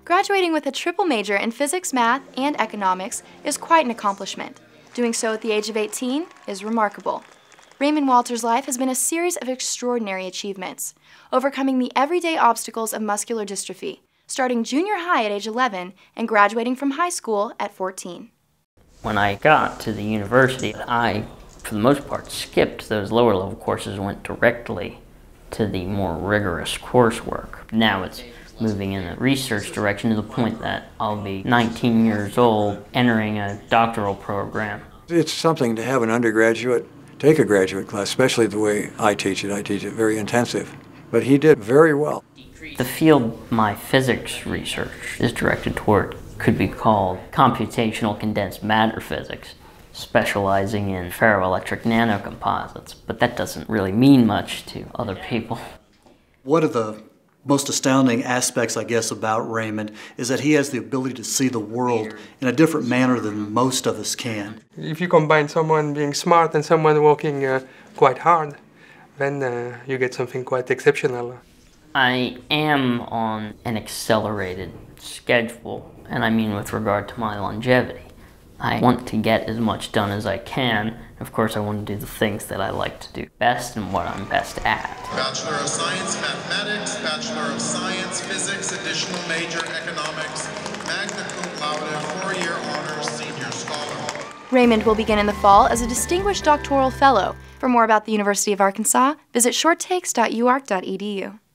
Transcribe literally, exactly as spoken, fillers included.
Graduating with a triple major in physics, math, and economics is quite an accomplishment. Doing so at the age of eighteen is remarkable. Raymond Walters' life has been a series of extraordinary achievements, overcoming the everyday obstacles of muscular dystrophy, starting junior high at age eleven and graduating from high school at fourteen. When I got to the university, I, for the most part, skipped those lower level courses and went directly to the more rigorous coursework. Now it's moving in a research direction to the point that I'll be nineteen years old entering a doctoral program. It's something to have an undergraduate take a graduate class, especially the way I teach it. I teach it very intensive. But he did very well. The field my physics research is directed toward could be called computational condensed matter physics, specializing in ferroelectric nanocomposites, but that doesn't really mean much to other people. One of the most astounding aspects, I guess, about Raymond is that he has the ability to see the world in a different manner than most of us can. If you combine someone being smart and someone working uh, quite hard, then uh, you get something quite exceptional. I am on an accelerated schedule, and I mean with regard to my longevity. I want to get as much done as I can. Of course, I want to do the things that I like to do best and what I'm best at. Bachelor of Science Mathematics, Bachelor of Science Physics, additional major Economics, magna cum laude, four-year honors, senior scholar. Raymond will begin in the fall as a distinguished doctoral fellow. For more about the University of Arkansas, visit short takes dot u ark dot e d u.